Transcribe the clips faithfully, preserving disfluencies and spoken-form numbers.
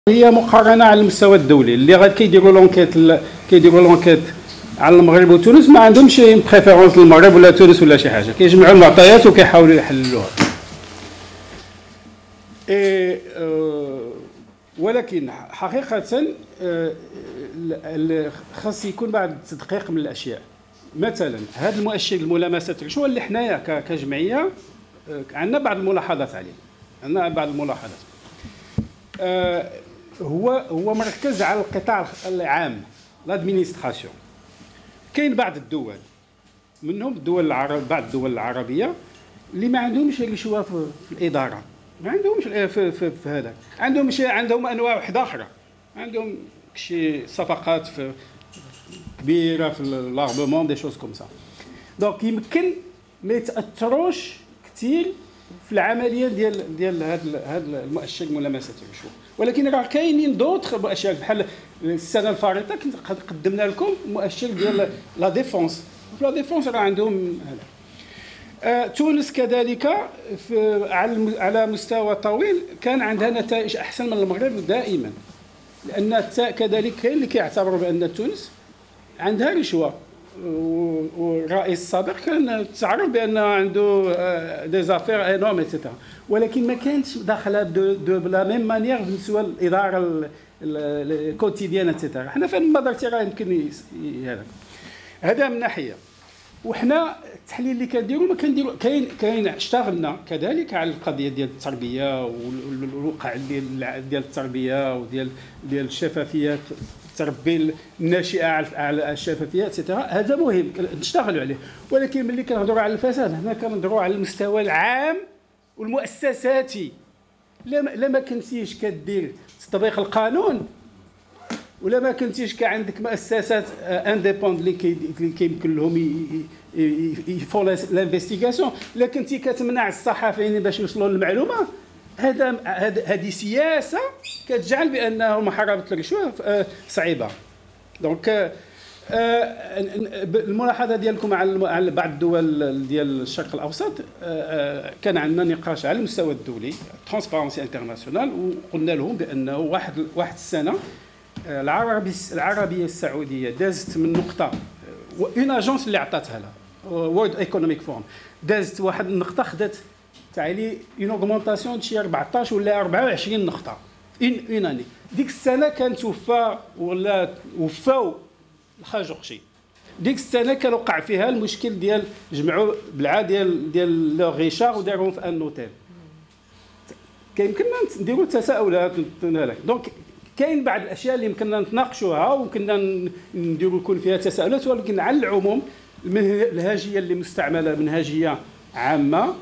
هي مقارنه على المستوى الدولي اللي غادي كيديروا لونكيت كيديروا لونكيت على المغرب وتونس ما عندهمش بريفيرونس للمغرب ولا تونس ولا شي حاجه، كيجمعوا المعطيات وكيحاولوا يحللوها. إيه ولكن حقيقه خاص يكون بعض التدقيق من الاشياء. مثلا هذا المؤشر الملامسات الرشوه اللي حنايا كجمعيه عندنا بعض الملاحظات عليه، عندنا بعض الملاحظات. هو هو مركز على القطاع العام لادمينستراسيون. كاين بعض الدول منهم الدول العرب بعض الدول العربيه اللي ما عندهمش الرشوه في, في الاداره، ما عندهمش في, في, في هذا، عندهم شيء عندهم انواع واحده اخرى، عندهم شي صفقات في كبيره في لاربمون دي شوز كوم سا. دونك يمكن ما يتاثروش كثير في العمليه ديال ديال هذا هذا المؤشر ملامسه الرشوه، ولكن راه كاينين دوطخ مؤشرات بحال السنه الفارطه كنت قدمنا لكم مؤشر ديال لا ديفونس. في لا ديفونس راه عندهم هذا. آه تونس كذلك في على على مستوى طويل كان عندها نتائج احسن من المغرب دائما، لان كذلك كاين اللي كيعتبروا بان تونس عندها رشوه، والرئيس السابق كان تعرف بان عنده دي زافير انورم ايتترا، ولكن ما كانتش داخله دو بلا ميم مانيير بالنسبه للاداره الكوتيديان ايتترا. حنا في المدرسه راه يمكن هذا هذا من ناحيه. وحنا التحليل اللي كنديروا ما كنديروا كاين كاين اشتغلنا كذلك على القضيه ديال التربيه والوقع ديال ديال التربيه وديال ديال الشفافيه، التربيه الناشئه على الشفافيه اتسيتيرا. هذا مهم نشتغلوا عليه، ولكن ملي كنهضروا على الفساد هنا كنهضروا على المستوى العام والمؤسساتي. لا ما كنتيش كدير تطبيق القانون ولا ما كنتيش كعندك مؤسسات انديبوند اللي كيمكن لهم يفون لانفستيغاسيون، لا كنتي كتمنع الصحفيين باش يوصلوا للمعلومه، هذا هذه سياسه كتجعل بانه محاربه الرشوه صعيبه. دونك الملاحظه ديالكم على بعض الدول ديال الشرق الاوسط، كان عندنا نقاش على المستوى الدولي ترانسبارنسي انترناسيونال، وقلنا لهم بانه واحد واحد السنه العربي العربيه السعوديه دازت من نقطه، اون اجونس اللي عطاتها لها وورلد ايكونوميك فورم، دازت واحد النقطه خدات تاع لي اون اوغمونطاسيون شي أربعطاش ولا أربعة وعشرين نقطه اون اون اني. ديك السنه كانت وفا ولا وفاو الخرج قشي، ديك السنه كان وقع فيها المشكل ديال جمعوا بالعا ديال ديال لو غيشار وداروهم في ان نوتيل. كيمكننا نديروا تساؤلات هذاك. دونك كاين بعض الاشياء اللي يمكننا نتناقشوها وكنا نديروا يكون فيها تساؤلات، ولكن على العموم المنهجيه اللي مستعمله منهجيه عامه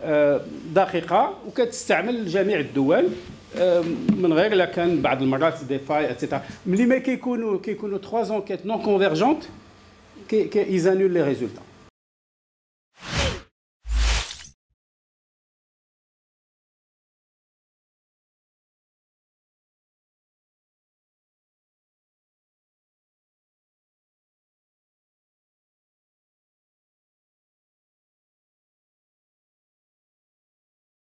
دقيقه وكتستعمل لجميع الدول من غير لا كان بعض المرات دي فاي اتسيتيرا. ملي ما كيكونوا كيكونوا ثلاث انكيت نون كونفيرجونت كيزانول لي ريزولتا.